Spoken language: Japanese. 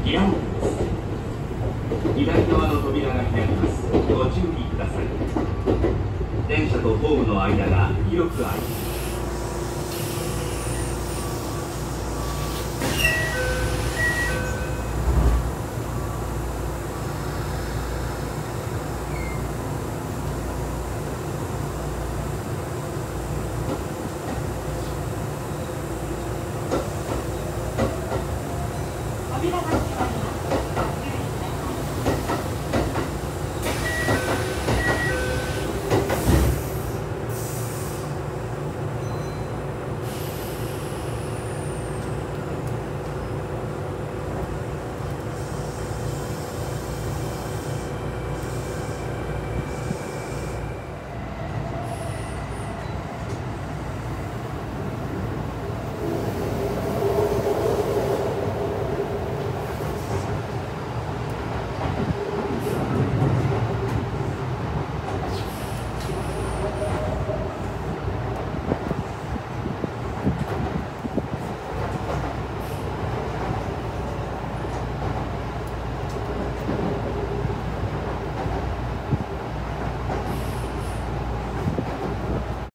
リアウンです。左側の扉が開きます。ご注意ください。電車とホームの間が広くあります。